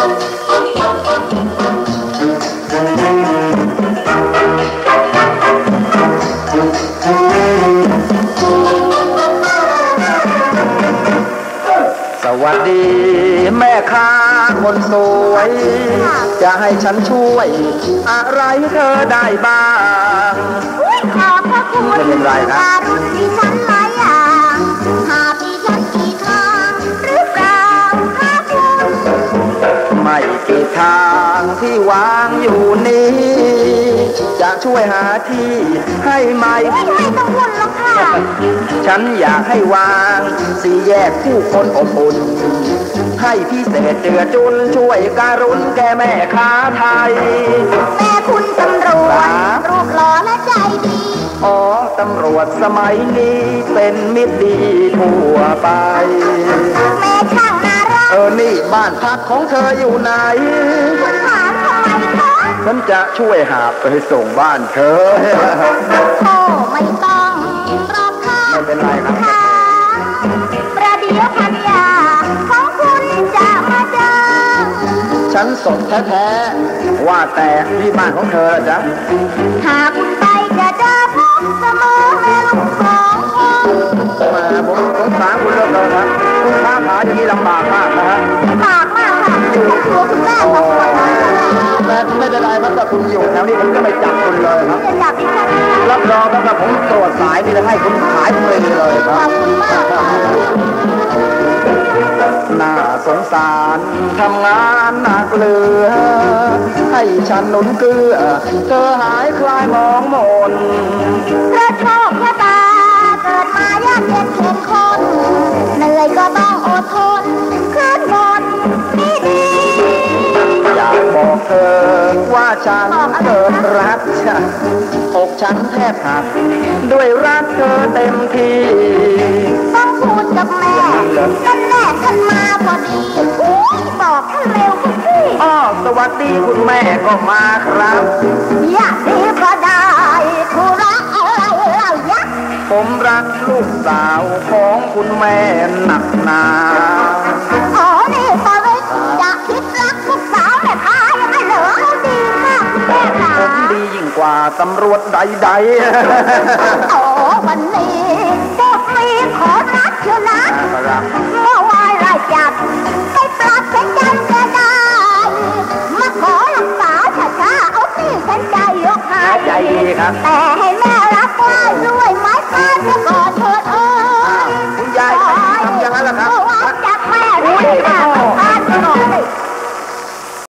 สวัสดีแม่ค้าคนสวยจะให้ฉันช่วยอะไรเธอได้บ้างขอบพระคุณเป็นอย่างไรครับการุณที่ฉันหลายอย่างหาที่ฉันกี่ทางหรือเปล่าคะคุณไม่กี่ทางที่วางอยู่นี้จะช่วยหาที่ให้ใหม่ไม่ต้องวุ่นหรอกค่ะฉันอยากให้วางสี่แยกผู้คนอบอุ่นให้พิเศษเจือจุนช่วยการุณแก่แม่ค้าไทยแม่คุณตำรวจรูปหล่อและใจดีอ๋อตำรวจสมัยนี้เป็นมิตรดีทั่วไปแม่ช่างน่ารักนี่บ้านพักของเธออยู่ไหนคุณถามทำไมคะฉันจะช่วยหาไปส่งบ้านเธอโอ้ไม่ต้องรอค่ะไม่เป็นไรครับประเดี๋ยวพันยาของคุณจะมาเจอฉันสดแท้ๆว่าแต่ที่บ้านของเธอล่ะจ๊ะหากคุณไปจะเจอพบเสมอแม่ลูกสองคนมาผมสงสารคุณเหลือเกินครับคุณค้าขายอย่างนี้ลำบากมากนะฮะลำบากมากค่ะคุณครัวคุณแม่ของคุณแต่ไม่เป็นไรครับถ้าคุณอยู่แถวนี้ผมก็ไม่จับคุณเลยครับจะจับดิฉันรับรองครับผมตรวจสายนี่จะให้คุณขายฟรีเลยครับขอบคุณมากค่ะน่าสงสารทำงานหนักเหลือให้ฉันหนุนเกลือเธอหายคลายมองมนเพราะโชคชะตาเกิดมายากเย็นเข็นคนเหนื่อยก็ต้องอดทนขึ้นบนนี่ดีอยากบอกเธอว่าฉันเกิดรักฉันอกฉันแทบหักด้วยรักเธอเต็มที่ต้องพูดกับแม่นั่นแน่ท่านมาพอดีบอกท่านเร็วคุณพี่สวัสดีคุณแม่ก็มาครับอยากดีก็ได้ธุระอะไรเล่ายักษ์ผมรักลูกสาวของคุณแม่หนักหนานี่ตอนนี้อยากคิดรักลูกสาวแม่ค้ายังไงเหรอดีมากคุณแม่ค่ะผมดียิ่งกว่าตำรวจใดๆวันนี้พวกมีขอรักเชียวนะเมื่อวานไล่จับต